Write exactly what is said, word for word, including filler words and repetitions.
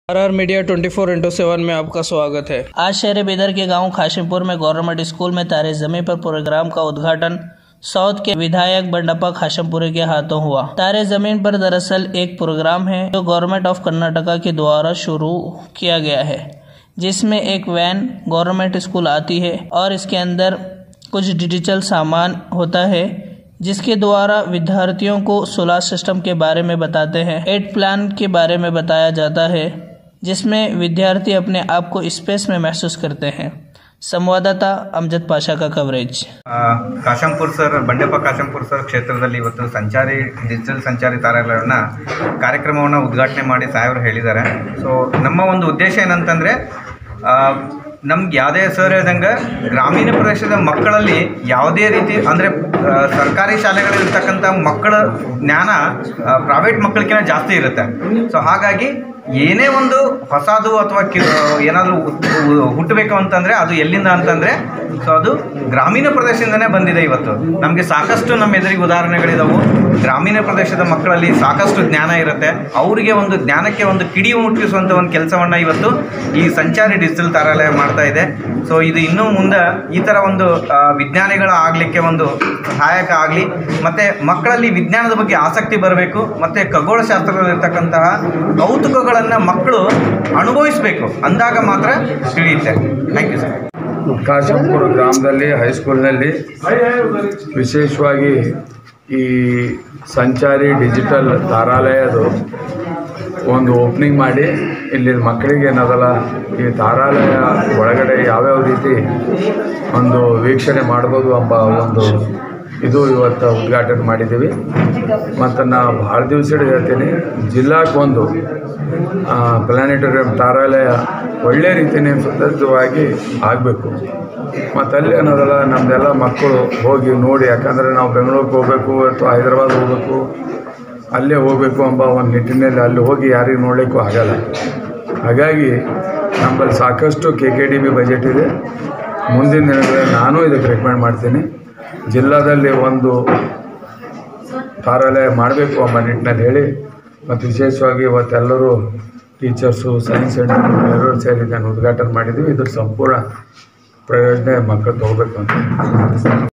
Are R media twenty four into seven में आपका स्वागत है। आज शहर बेदर के गांव खाशिमपुर में गवर्नमेंट स्कूल में तारे जमीन पर प्रोग्राम का उद्घाटन साउथ के विधायक बंडप्पा खाशिमपुरे के हाथों हुआ। तारे जमीन पर दरअसल एक प्रोग्राम है जो गवर्नमेंट ऑफ कर्नाटका के द्वारा शुरू किया गया है, जिसमें एक वैन गवर्नमेंट स्कूल आती है और इसके अंदर कुछ डिजिटल सामान होता है, जिसके द्वारा विद्यार्थियों को सोलर सिस्टम के बारे में बताते हैं। एट प्लान के बारे में बताया जाता है, जिसमें विद्यार्थी अपने आप को स्पेस में महसूस करते हैं। संवाददाता अमजद पाशा का coverage. Kashampur sir Bandeppa Kashampur sir ಕ್ಷೇತ್ರದಲ್ಲಿ ಇವತ್ತು ಸಂಚಾರಿ ಡಿಜಿಟಲ್ ಸಂಚಾರಿ ತಾರಾಲಯನ ಕಾರ್ಯಕ್ರಮವನ್ನು ಉದ್ಘಾಟನೆ ಮಾಡಿ ಸಾಹೇಬರು ಹೇಳಿದ್ದಾರೆ. ಸೊ ನಮ್ಮ ಒಂದು ಉದ್ದೇಶ ಏನಂತಂದರೆ, ನಮ್ಗೆ ಯಾವುದೇ ಸರ್ ಹೇಳ್ದಂಗೆ ಗ್ರಾಮೀಣ ಪ್ರದೇಶದ ಮಕ್ಕಳಲ್ಲಿ ಯಾವುದೇ ರೀತಿ ಅಂದರೆ ಸರ್ಕಾರಿ ಶಾಲೆಗಳಿರ್ತಕ್ಕಂಥ ಮಕ್ಕಳ ಜ್ಞಾನ ಪ್ರೈವೇಟ್ ಮಕ್ಕಳಿಗಿಂತ ಜಾಸ್ತಿ ಇರುತ್ತೆ. ಸೊ ಹಾಗಾಗಿ ಏನೇ ಒಂದು ಹೊಸದು ಅಥವಾ ಕಿ ಏನಾದರೂ ಹುಟ್ಟಬೇಕು ಅಂತಂದರೆ ಅದು ಎಲ್ಲಿಂದ ಅಂತಂದರೆ ಸೊ ಅದು ಗ್ರಾಮೀಣ ಪ್ರದೇಶದಿಂದನೇ ಬಂದಿದೆ. ಇವತ್ತು ನಮಗೆ ಸಾಕಷ್ಟು ನಮ್ಮ ಎದುರಿಗೆ ಉದಾಹರಣೆಗಳಿದಾವೆ. ಗ್ರಾಮೀಣ ಪ್ರದೇಶದ ಮಕ್ಕಳಲ್ಲಿ ಸಾಕಷ್ಟು ಜ್ಞಾನ ಇರುತ್ತೆ. ಅವರಿಗೆ ಒಂದು ಜ್ಞಾನಕ್ಕೆ ಒಂದು ಕಿಡಿ ಮುಟ್ಟಿಸುವಂಥ ಒಂದು ಕೆಲಸವನ್ನು ಇವತ್ತು ಈ ಸಂಚಾರಿ ಡಿಜಿಟಲ್ ತಾರಾಲಯ ಮಾಡ್ತಾ ಇದೆ. ಸೊ ಇದು ಇನ್ನೂ ಮುಂದೆ ಈ ಥರ ಒಂದು ವಿಜ್ಞಾನಿಗಳ ಆಗಲಿಕ್ಕೆ ಒಂದು ಸಹಾಯಕ ಆಗಲಿ, ಮತ್ತು ಮಕ್ಕಳಲ್ಲಿ ವಿಜ್ಞಾನದ ಬಗ್ಗೆ ಆಸಕ್ತಿ ಬರಬೇಕು, ಮತ್ತು ಖಗೋಳಶಾಸ್ತ್ರದಲ್ಲಿರ್ತಕ್ಕಂತಹ ಕೌತುಕಗಳನ್ನು ಮಕ್ಕಳು ಅನುಭವಿಸಬೇಕು, ಅಂದಾಗ ಮಾತ್ರ ತಿಳಿಯುತ್ತೆ. Thank you sir. ಕಾಶಂಪುರ ಗ್ರಾಮದಲ್ಲಿ ಹೈಸ್ಕೂಲ್ನಲ್ಲಿ ವಿಶೇಷವಾಗಿ ಈ ಸಂಚಾರಿ ಡಿಜಿಟಲ್ ತಾರಾಲಯದು ಒಂದು ಓಪನಿಂಗ್ ಮಾಡಿ ಇಲ್ಲಿ ಮಕ್ಕಳಿಗೆ ಏನದಲ್ಲ ಈ ತಾರಾಲಯ ಒಳಗಡೆ ಯಾವ್ಯಾವ ರೀತಿ ಒಂದು ವೀಕ್ಷಣೆ ಮಾಡ್ಬೋದು ಎಂಬ ಒಂದು ಇದು ಇವತ್ತು ಉದ್ಘಾಟನೆ ಮಾಡಿದ್ದೀವಿ. ಮತ್ತು ನಾನು ಭಾಳ ದಿವಸ ಹೇಳ್ತೀನಿ, ಜಿಲ್ಲಾಕ್ಕೊಂದು ಪ್ಲಾನೆಟೋರಿಯಂ ತಾರಾಲಯ ಒಳ್ಳೆ ರೀತಿಯೇ ಸುಸಜ್ಜವಾಗಿ ಆಗಬೇಕು. ಮತ್ತು ಅಲ್ಲಿ ಅನ್ನೋದಲ್ಲ ನಮ್ಮದೆಲ್ಲ ಮಕ್ಕಳು ಹೋಗಿ ನೋಡಿ, ಯಾಕಂದರೆ ನಾವು ಬೆಂಗಳೂರಿಗೆ ಹೋಗಬೇಕು ಅಥವಾ ಹೈದರಾಬಾದ್ ಹೋಗಬೇಕು, ಅಲ್ಲೇ ಹೋಗಬೇಕು ಎಂಬ ಒಂದು ನಿಟ್ಟಿನಲ್ಲಿ ಅಲ್ಲಿ ಹೋಗಿ ಯಾರಿಗೆ ನೋಡಲಿಕ್ಕೂ ಆಗಲ್ಲ. ಹಾಗಾಗಿ ನಮ್ಮಲ್ಲಿ ಸಾಕಷ್ಟು K K D B budget ಇದೆ. ಮುಂದಿನ ದಿನಗಳಲ್ಲಿ ನಾನು ಇದಕ್ಕೆ ರೆಕಮೆಂಡ್ ಮಾಡ್ತೀನಿ, ಜಿಲ್ಲಾದಲ್ಲಿ ಒಂದು ತಾರಾಲಯ ಮಾಡಬೇಕು ಎಂಬ ನಿಟ್ಟಿನಲ್ಲಿ ಹೇಳಿ, ಮತ್ತು ವಿಶೇಷವಾಗಿ ಇವತ್ತೆಲ್ಲರೂ ಟೀಚರ್ಸು, ಸೈನ್ಸ್ ಸೆಂಟರ್ ಎಲ್ಲರೂ ಸೇರಿ ಇದನ್ನು ಉದ್ಘಾಟನೆ ಮಾಡಿದ್ದೀವಿ. ಇದ್ರ ಸಂಪೂರ್ಣ ಪ್ರಯೋಜನ ಮಕ್ಕಳು ತಗೋಬೇಕು ಅಂತ.